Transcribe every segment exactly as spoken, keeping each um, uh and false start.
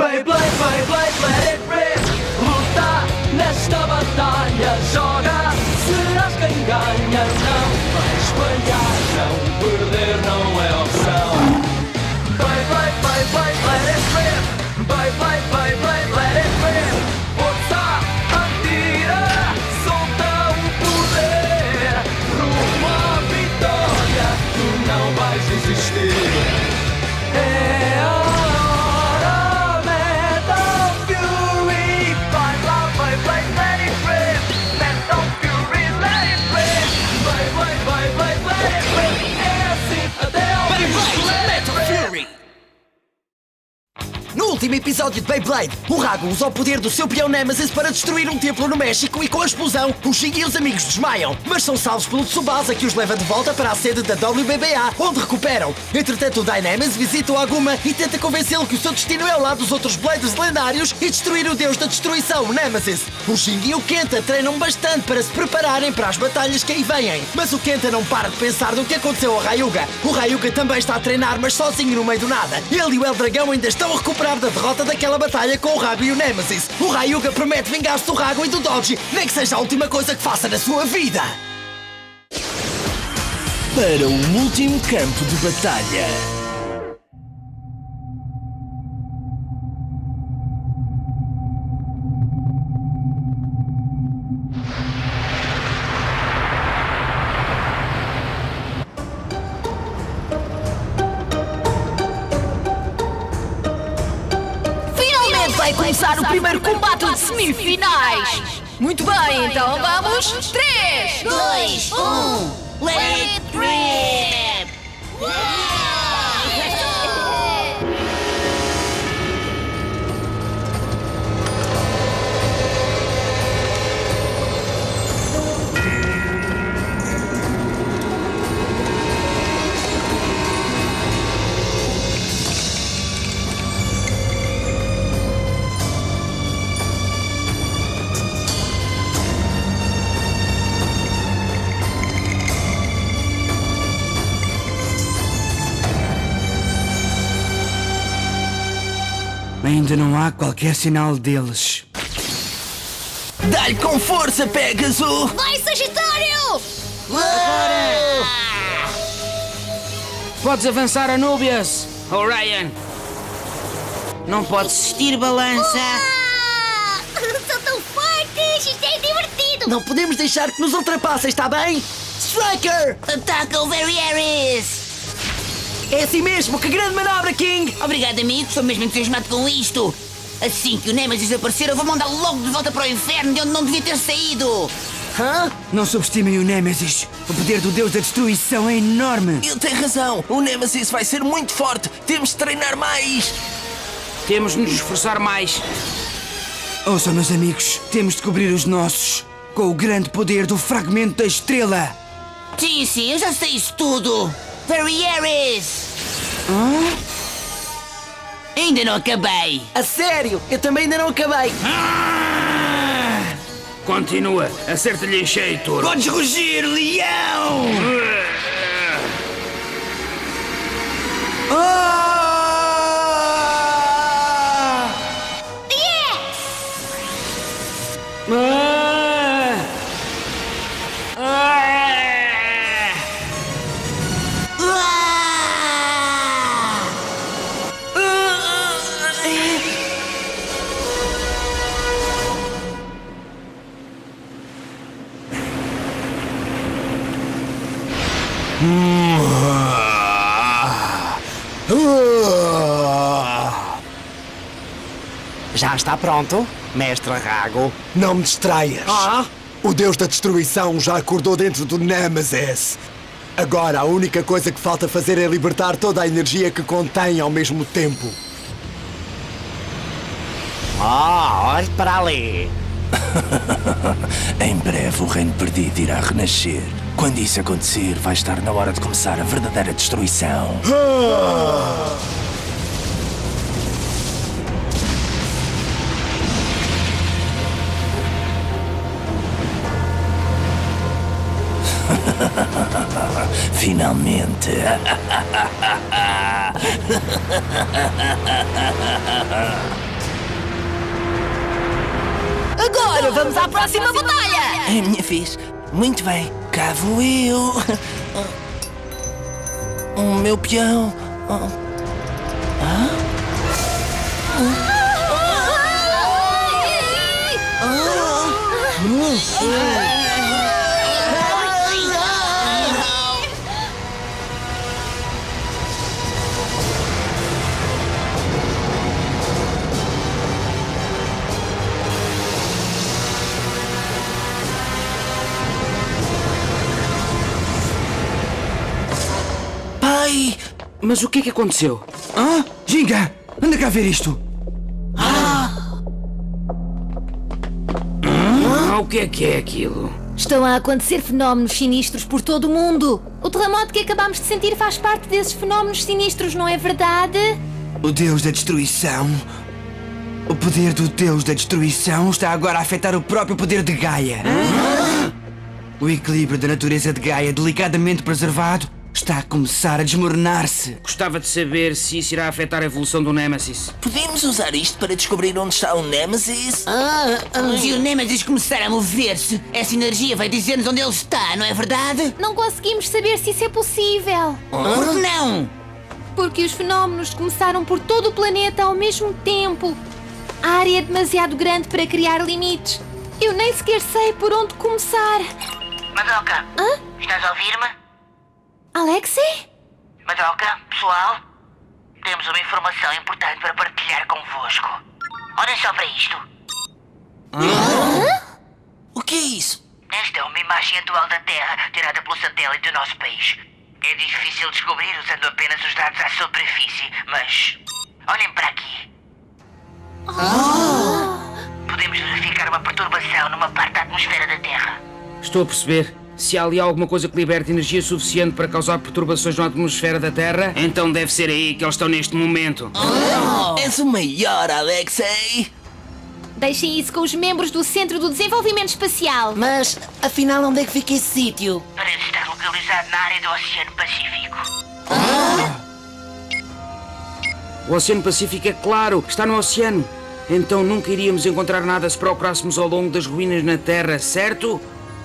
Beyblade, Beyblade, let it rip. Luta nesta batalha, joga, serás quem ganha. Não vais falhar, não perder não é opção. Beyblade, Beyblade, let it rip. Beyblade, Beyblade, let it rip. Força, atira, solta o poder. Rumo à vitória, tu não vais desistir. É a hora, Metal Fury. Beyblade, Beyblade, let it rip. Metal Fury, let it rip. Beyblade, Beyblade, let it rip. É assim até ao fim. Metal Fury. No último episódio de Beyblade, o Rago usa o poder do seu peão Nemesis para destruir um templo no México e com a explosão, o Shinji e os amigos desmaiam, mas são salvos pelo Tsubasa que os leva de volta para a sede da W B B A, onde recuperam. Entretanto, o Dynames visita o Aguma e tenta convencê-lo que o seu destino é ao lado dos outros Blades lendários e destruir o deus da destruição, Nemesis. O Shinji e o Kenta treinam bastante para se prepararem para as batalhas que aí vêm, mas o Kenta não para de pensar no que aconteceu ao Ryuga. O Ryuga também está a treinar, mas sozinho no meio do nada. Ele e o El Dragão ainda estão a recuperar da derrota daquela batalha com o Rago e o Nemesis. O Ryuga promete vingar-se do Rago e do Dodge, nem que seja a última coisa que faça na sua vida. Para o último campo de batalha. Vai começar o primeiro combate de semifinais! Muito bem, então vamos! três, dois, um, let it rip! Ainda não há qualquer sinal deles. Dá-lhe com força, Pegasus! Vai, Sagitário! Agora! Podes avançar, Anubias! Orion! Não podes desistir, Balança! Ah, são tão fortes! Isto é divertido! Não podemos deixar que nos ultrapassem, está bem? Striker! Ataca o Very Ares! É assim mesmo, que grande manobra, King! Obrigado, amigo, estou mesmo entusiasmado com isto! Assim que o Nemesis aparecer, eu vou mandá-lo logo de volta para o inferno, de onde não devia ter saído! Hã? Não subestimem o Nemesis. O poder do deus da destruição é enorme. Ele tem razão. O Nemesis vai ser muito forte. Temos de treinar mais. Temos de nos esforçar mais. Ouçam, meus amigos. Temos de cobrir os nossos com o grande poder do fragmento da estrela. Sim, sim, eu já sei isso tudo! Very Ares! Hã? Ainda não acabei! A sério, eu também ainda não acabei. Ah! Continua, acerta-lhe em cheio, touro. Podes rugir, leão! Ah! Ah! Ah! Já está pronto, mestre Rago? Não me distraias. Ah? O deus da destruição já acordou dentro do Nemesis. Agora a única coisa que falta fazer é libertar toda a energia que contém ao mesmo tempo. Oh, olhe para ali. Em breve o reino perdido irá renascer. Quando isso acontecer, vai estar na hora de começar a verdadeira destruição. Ah! Finalmente. Agora vamos à próxima batalha! É a minha vez. Muito bem, cá vou eu. O meu peão. Pai! Mas o que é que aconteceu? Hã? Ginga! Anda cá ver isto! Ah! Hã? O que é que é aquilo? Estão a acontecer fenómenos sinistros por todo o mundo. O terremoto que acabamos de sentir faz parte desses fenómenos sinistros, não é verdade? O Deus da Destruição. O poder do Deus da Destruição está agora a afetar o próprio poder de Gaia. Hã? O equilíbrio da natureza de Gaia, delicadamente preservado, está a começar a desmoronar-se. Gostava de saber se isso irá afetar a evolução do Nemesis. Podemos usar isto para descobrir onde está o Nemesis? Ah, se o Nemesis começar a mover-se, essa energia vai dizer-nos onde ele está, não é verdade? Não conseguimos saber se isso é possível. Por que não? Porque os fenómenos começaram por todo o planeta ao mesmo tempo. A área é demasiado grande para criar limites. Eu nem sequer sei por onde começar. Madoka, Hã? estás a ouvir-me? Alexei? Madoka, pessoal, temos uma informação importante para partilhar convosco. Olhem só para isto. O que é isso? Esta é uma imagem atual da Terra, tirada pelo satélite do nosso país. É difícil descobrir usando apenas os dados à superfície, mas olhem para aqui. Podemos verificar uma perturbação numa parte da atmosfera da Terra. Estou a perceber. Se há ali alguma coisa que liberte energia suficiente para causar perturbações na atmosfera da Terra, então deve ser aí que eles estão neste momento. Oh, és o maior, Alexei! Deixem isso com os membros do Centro do Desenvolvimento Espacial. Mas, afinal, onde é que fica esse sítio? Parece estar localizado na área do Oceano Pacífico. O Oceano Pacífico é claro, está no oceano. Então nunca iríamos encontrar nada se procurássemos ao longo das ruínas na Terra, certo?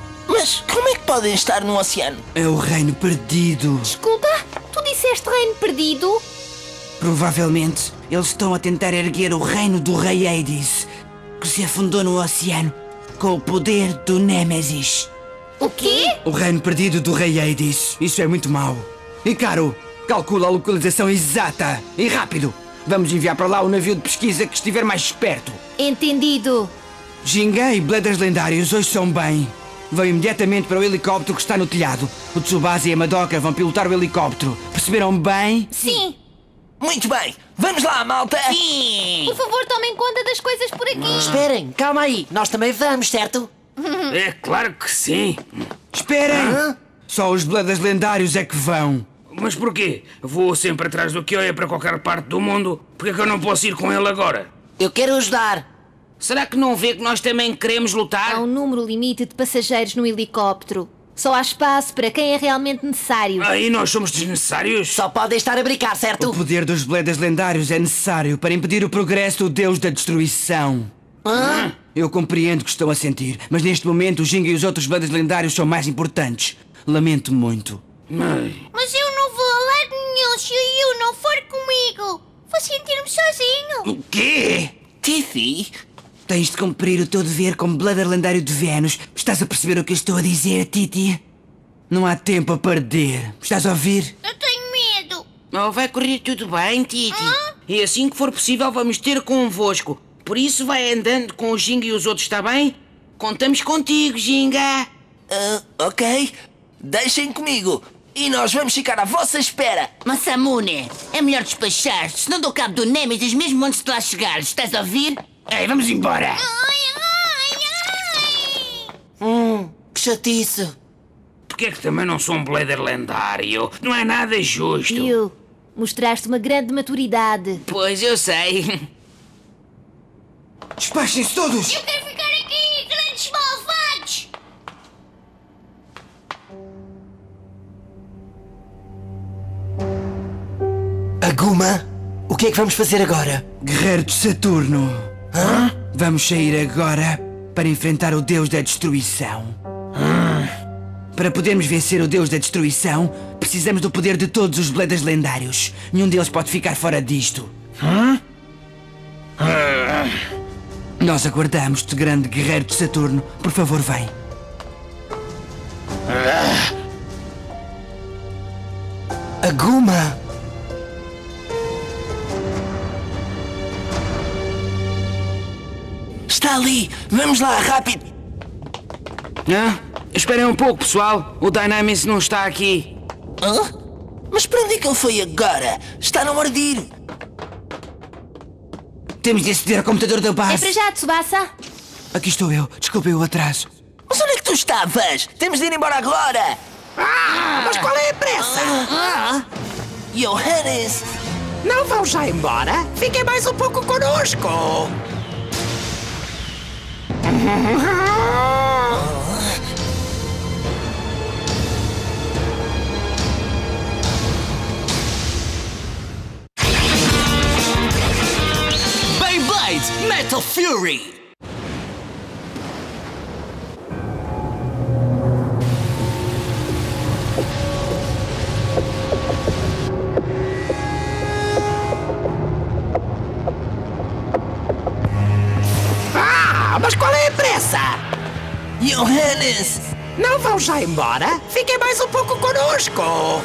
Mas como é que podem estar no oceano? É o reino perdido. Desculpa, tu disseste reino perdido? Provavelmente eles estão a tentar erguer o reino do rei Hades, que se afundou no oceano com o poder do Nemesis. O quê? O reino perdido do rei Hades. Isso é muito mau. E Caro, calcula a localização exata e rápido. Vamos enviar para lá o navio de pesquisa que estiver mais perto. Entendido. Ginga e Bladders Lendários hoje são bem. Vão imediatamente para o helicóptero que está no telhado. O Tsubasa e a Madoka vão pilotar o helicóptero. Perceberam bem? Sim. Muito bem, vamos lá, malta! Sim! Por favor, tomem conta das coisas por aqui. Esperem, calma aí. Nós também vamos, certo? É claro que sim. Esperem! Só os Bladders Lendários é que vão. Mas porquê? Vou sempre atrás do Kyoya para qualquer parte do mundo. Porquê que eu não posso ir com ele agora? Eu quero ajudar. Será que não vê que nós também queremos lutar? Há um número limite de passageiros no helicóptero. Só há espaço para quem é realmente necessário. Aí nós somos desnecessários? Só podem estar a brincar, certo? O poder dos Bladders Lendários é necessário para impedir o progresso do Deus da Destruição. Hã? Eu compreendo o que estão a sentir, mas neste momento o Ginga e os outros Bladders Lendários são mais importantes. Lamento muito. Mãe. Mas eu não vou a lado nenhum se o Yu não for comigo. Vou sentir-me sozinho. O quê? Tiffy? Tens de cumprir o teu dever como Bladder Lendário de Vênus. Estás a perceber o que eu estou a dizer, Titi? Não há tempo a perder. Estás a ouvir? Eu tenho medo. Oh, vai correr tudo bem, Titi. Hã? E assim que for possível vamos ter convosco. Por isso vai andando com o Ginga e os outros, está bem? Contamos contigo, Ginga. Uh, ok. Deixem comigo. E nós vamos ficar à vossa espera. Massamune, é melhor despachar-te, senão dou cabo do Nemesis mesmo antes de lá chegares. Estás a ouvir? Ei, vamos embora. Ai, ai, ai. Hum, que chatice. Porquê é que também não sou um Bladder Lendário? Não é nada justo. Yu, mostraste uma grande maturidade. Pois, eu sei. Despachem-se todos! Eu quero ficar aqui, grandes malvados. Aguma, o que é que vamos fazer agora? Guerreiro de Saturno. Hã? Vamos sair agora para enfrentar o Deus da Destruição. Para podermos vencer o Deus da Destruição, precisamos do poder de todos os Bledas lendários. Nenhum deles pode ficar fora disto. Nós aguardamos-te, grande guerreiro de Saturno. Por favor, vem. Aguma! Está ali! Vamos lá, rápido! Ah, esperem um pouco, pessoal. O Dynamis não está aqui. Hã? Mas para onde é que ele foi agora? Está na hora de ir. Temos de aceder ao computador da É base. para já, Tsubasa. Aqui estou eu. Desculpem o atraso. Mas onde é que tu estavas? Temos de ir embora agora! Ah, mas qual é a pressa? Ah, Johannes! Não vão já embora? Fiquem mais um pouco conosco. Beyblade Metal Fury! Ah, mas qual é a pressa? Johannes! Não vão já embora? Fiquem mais um pouco conosco.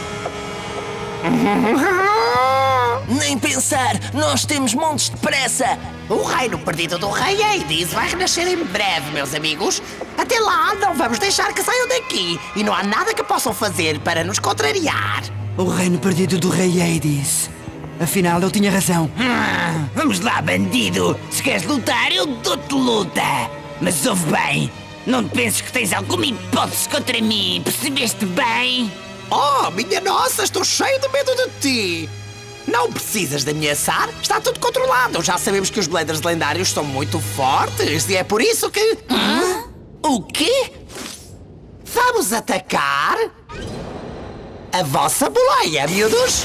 Nem pensar! Nós temos montes de pressa! O reino perdido do rei Hades vai renascer em breve, meus amigos. Até lá, não vamos deixar que saiam daqui. E não há nada que possam fazer para nos contrariar. O reino perdido do rei Hades. Afinal, eu tinha razão. Ah, vamos lá, bandido. Se queres lutar, eu dou-te luta. Mas ouve bem. Não penses que tens alguma hipótese contra mim. Percebeste bem? Oh, minha nossa, estou cheio de medo de ti. Não precisas de ameaçar. Está tudo controlado. Já sabemos que os Bladers lendários são muito fortes. E é por isso que... Hã? O quê? Vamos atacar a vossa boleia, miúdos.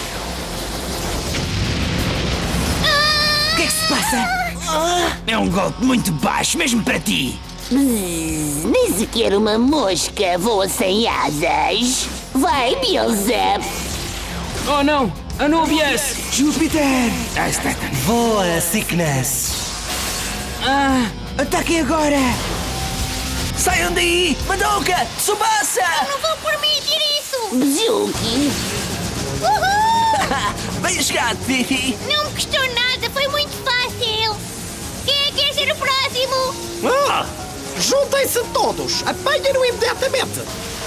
O que é que se passa? É um golpe muito baixo, mesmo para ti. Nem sequer uma mosca voa sem asas. Vai, Beelzebub. Oh não! Anubias! Júpiter! Ah, está. Voa, Sickness! Ah, Ataquem agora! Saiam daí! Madoka! Tsubasa! Não vou permitir isso! Bezuki. Uhul! Bem jogado, Fifi! Não me custou nada, foi muito fácil! Quem é que quer ser o próximo? Ah, juntem-se todos. Apanhem-no imediatamente.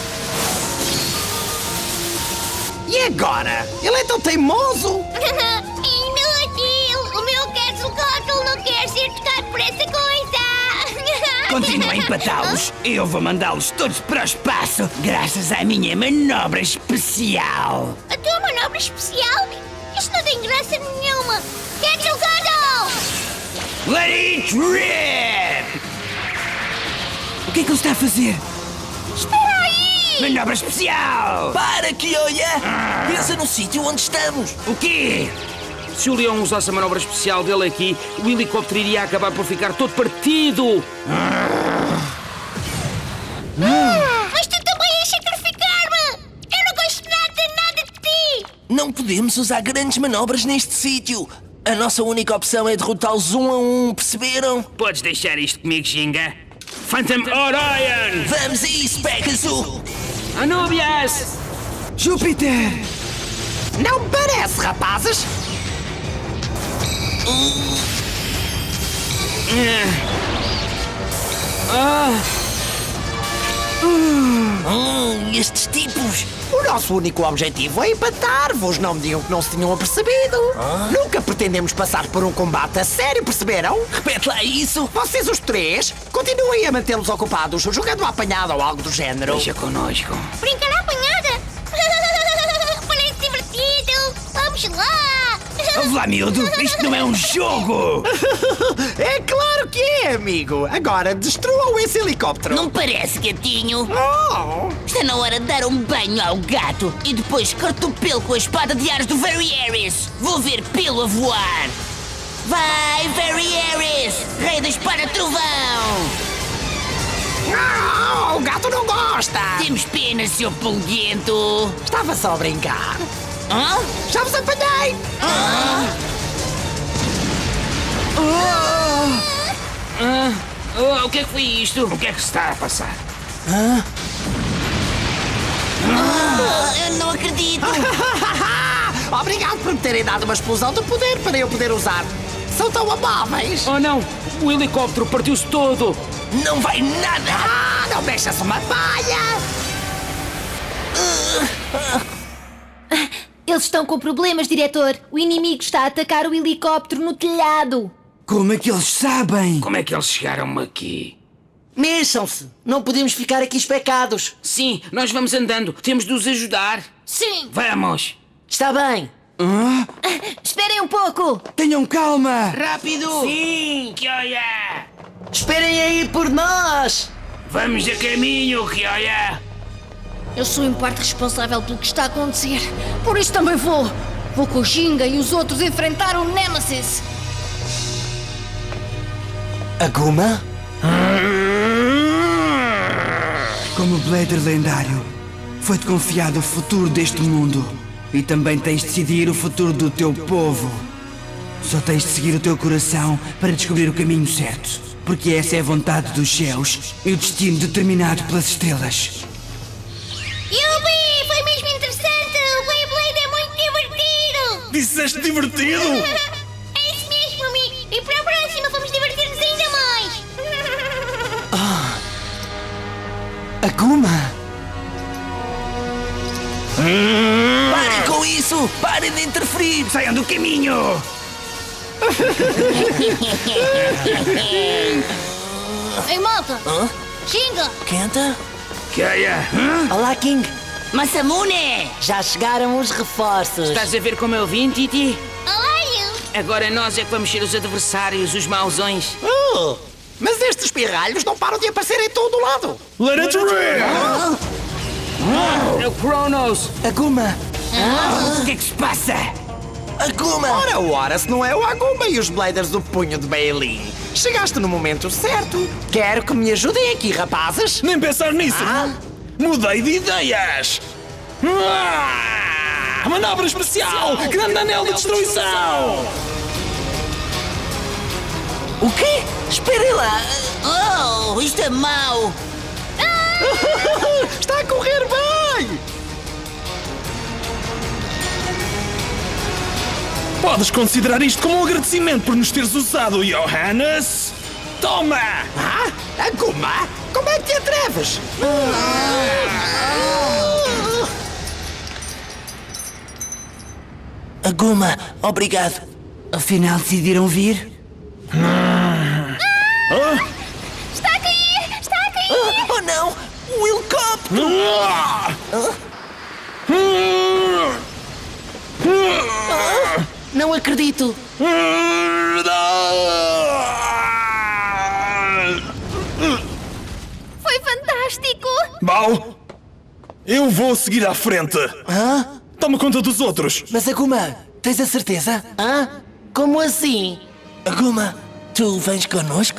E agora? Ele é tão teimoso. Inútil! O meu Quetzalcoatl não quer ser tocado por essa coisa! continua a empatá-los. Eu vou mandá-los todos para o espaço, graças à minha manobra especial. A tua manobra especial? Isto não tem graça nenhuma! Quetzalcoatl! Let it rip! O que é que ele está a fazer? Espera aí! Manobra especial! Para, Kyoya! Pensa no sítio onde estamos! O quê? Se o leão usasse a manobra especial dele aqui, o helicóptero iria acabar por ficar todo partido! Ah, mas tu também ias sacrificar-me! Eu não gosto nada, nada de ti! Não podemos usar grandes manobras neste sítio! A nossa única opção é derrotá-los um a um, perceberam? Podes deixar isto comigo, Ginga? Phantom Orion! Vamos a isso, Pegasus! Anubias! Júpiter! Não me parece, rapazes! Hum, estes tipos! O nosso único objetivo é empatar-vos. Não me digam que não se tinham apercebido. Nunca pretendemos passar por um combate a sério, perceberam? Repete lá isso! Vocês os três continuem a mantê-los ocupados, jogando à apanhada ou algo do género. Deixa connosco. Brincar à apanhada? Parece divertido! Vamos lá! Vamos lá, miúdo! Isto não é um jogo! É claro que é, amigo! Agora destruam esse helicóptero! Não parece, gatinho? Oh! Está na hora de dar um banho ao gato e depois corto o pelo com a espada de ares do Very Ares. Vou ver pelo a voar. Vai, Very Ares, rei da espada trovão! Não, o gato não gosta! Temos pena, seu polguento. Estava só a brincar. Hã? Já vos apanhei! Ah. Ah, oh, o que é que foi isto? O que é que se está a passar? Hã? Ah, eu não acredito. Obrigado por me terem dado uma explosão de poder para eu poder usar. São tão amáveis. Oh não, o helicóptero partiu-se todo. Não vai nada. Ah, não deixa-se uma palha. Eles estão com problemas, diretor. O inimigo está a atacar o helicóptero no telhado. Como é que eles sabem? Como é que eles chegaram aqui? Mexam-se. Não podemos ficar aqui especados. Sim, nós vamos andando. Temos de os ajudar. Sim. Vamos. Está bem. Hã? Esperem um pouco. Tenham calma! Rápido. Sim. Que olha. Esperem aí por nós. Vamos a caminho, que olha. Eu sou em parte responsável pelo que está a acontecer. Por isso também vou. Vou com o Ginga e os outros enfrentar o Nemesis. Aguma? Como Blader lendário, foi-te confiado o futuro deste mundo. E também tens de decidir o futuro do teu povo. Só tens de seguir o teu coração para descobrir o caminho certo. Porque essa é a vontade dos céus e o destino determinado pelas estrelas. Yubi! Foi mesmo interessante! O Beyblade é muito divertido! Disseste divertido? É isso mesmo, amigo! E para a próxima vamos divertir-nos ainda mais! Aguma? Parem com isso! Parem de interferir! Saiam do caminho! Ei, malta! Hã? Ginga! Kenta? Que olha. Olá, King. Masamune! Já chegaram os reforços. Estás a ver como eu vim, Titi? Olá, you! Agora nós é que vamos ser os adversários, os mauzões. Oh, mas estes pirralhos não param de aparecer em todo o lado. Let it rip! É o Kronos. Aguma? O que é que se passa? Aguma! Ora, ora, se não é o Aguma e os Bladers do punho de Bailey. Chegaste no momento certo. Quero que me ajudem aqui, rapazes. Nem pensar nisso! Ah? Mudei de ideias! Ah! Manobra especial! Grande anel de destruição! O quê? Esperem lá. Oh, isto é mau! Está a correr bem. Podes considerar isto como um agradecimento por nos teres usado, Johannes! Toma! Ah? Aguma? Como é que te atreves? Aguma, obrigado. Afinal decidiram vir? Está a cair! Está a cair! Oh não! O helicóptero! Não acredito. Foi fantástico. Bom, eu vou seguir à frente. Hã? Toma conta dos outros. Mas Aguma, tens a certeza? Hã? Como assim? Aguma, tu vens connosco?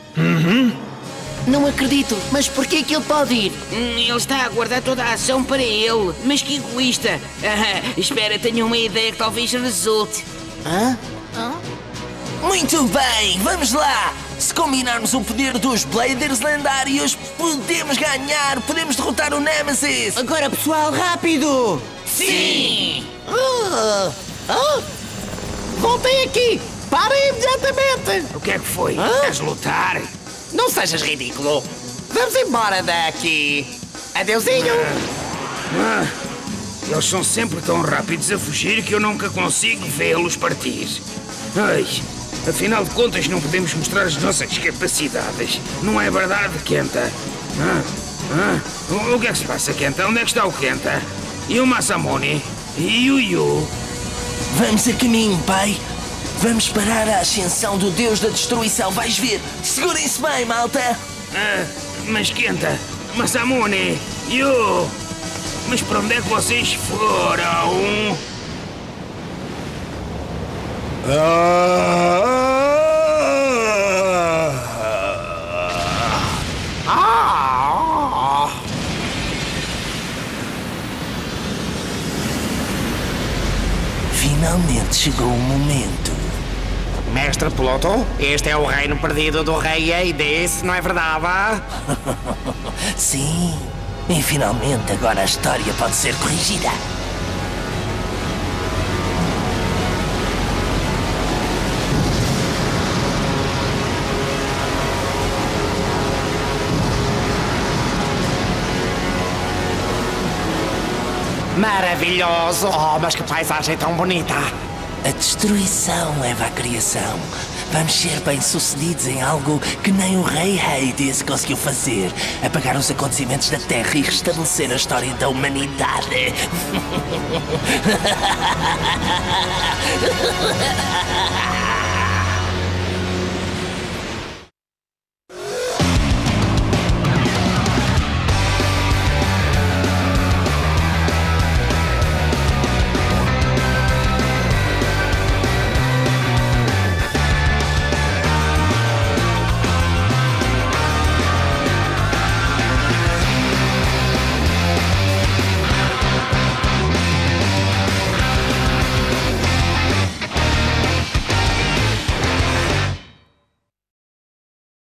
Não acredito. Mas porquê que ele pode ir? Hum, Ele está a guardar toda a ação para ele. Mas que egoísta. Ah, espera, tenho uma ideia que talvez resulte. Hã? Muito bem, vamos lá! Se combinarmos o poder dos Bladers lendários, podemos ganhar, podemos derrotar o Nemesis! Agora, pessoal, rápido! Sim! Ah! Ah! Voltem aqui! Parem imediatamente! O que é que foi? Hã? Queres lutar? Não sejas ridículo! Vamos embora daqui! Adeusinho! Ah, eles são sempre tão rápidos a fugir que eu nunca consigo vê-los partir. Ai, afinal de contas não podemos mostrar as nossas capacidades. Não é verdade, Kenta? Ah, ah, o, o que é que se passa, Kenta? Onde é que está o Kenta? E o Masamune? E o Yu? Vamos a caminho, pai! Vamos parar a ascensão do Deus da Destruição, vais ver! Segurem-se bem, malta! Ah, mas Kenta, Masamune, Yu, mas para onde é que vocês foram? Ah! chegou o momento. Mestre Pluto, este é o reino perdido do rei Hades, não é verdade? Sim, e finalmente agora a história pode ser corrigida. Maravilhoso! Oh, mas que paisagem tão bonita! A destruição leva à criação. Vamos ser bem-sucedidos em algo que nem o rei Hades conseguiu fazer. Apagar os acontecimentos da Terra e restabelecer a história da humanidade.